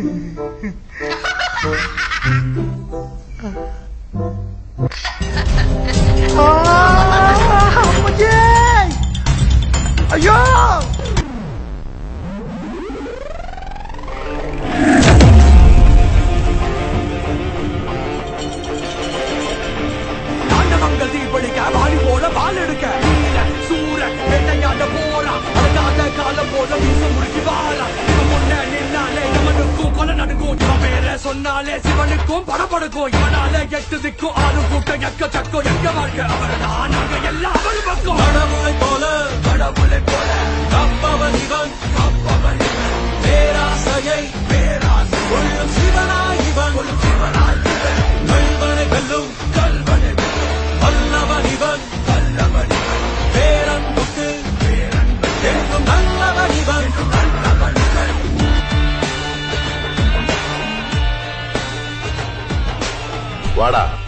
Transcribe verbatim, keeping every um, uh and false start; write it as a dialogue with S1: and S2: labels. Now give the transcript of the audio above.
S1: ஐயோ தாண்டவங்கள் தீபடிக்க வாடி போல வால் எடுக்க சூர வேட்டையாட போறா அழகாத காலம் போல வீச முடிச்சு வாழா இவன் முன்ன நின்னாலே எவனுக்கும் கொலை நடுக்கும் இவன் பேர சொன்னாலே சிவனுக்கும் படப்படுக்கும் இவனால எட்டு திக்கும் ஆறு கூட்டம் எக்க சக்கம் எங்க வாழ்க்கை அவர்தான் நாங்க எல்லாம் அவரு பக்கம் கடவுளை போல கடவுளை போல கப்பவன் இவன் கப்பவன் இவன் பேராசையை பேராசை கொள்ளும் சிவனாய் இவன் கொள்ளும் சிவனாய் இவன் கல்வனை வெல்லும் கல்வனை வெல்லும் வல்லவன் இவன் வல்லவன் இவன் பேரன்புக்கு பேரன்பு என்றும் நல்லவன் இவன் நல்லவன் இவன்
S2: வாடா